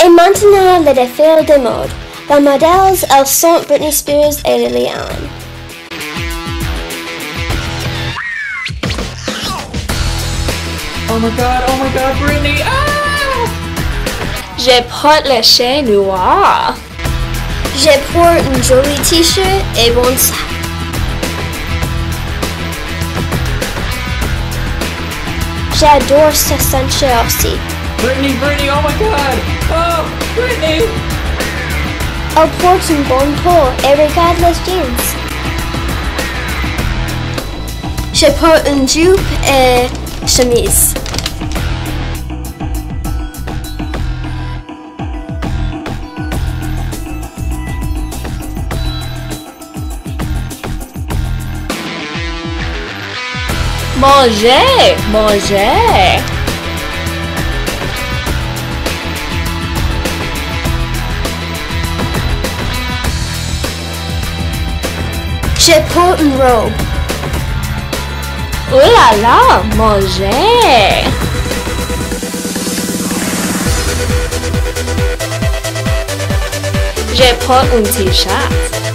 Et maintenant le défilé de mode. Les modèles, elles sont Britney Spears et Lily Allen. Oh my god, Britney! Ah! Je porte le chien noir. Je porte un joli t-shirt et bon sac. J'adore ce ceinture aussi. Britney, oh my god! Oh, Britney! Elle porte une bonne peau et regarde les jeans. Je porte une jupe et chemise. Mangez, mangez. Je porte une robe. Oh là là, mangez. Je porte un t-shirt.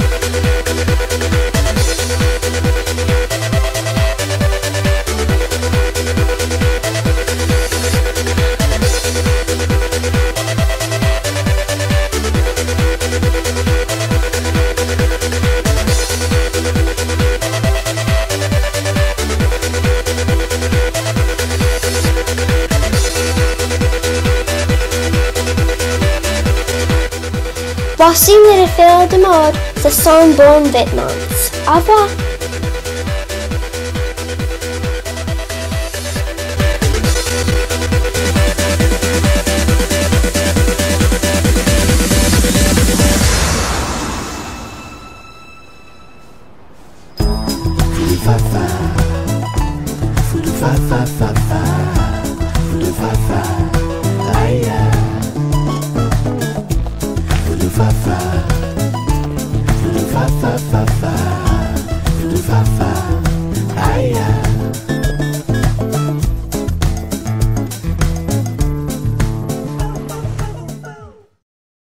Voici le défilé de mode. Ce sont bons vêtements. Au revoir. Fa fa fa fa fa fa fa fa fa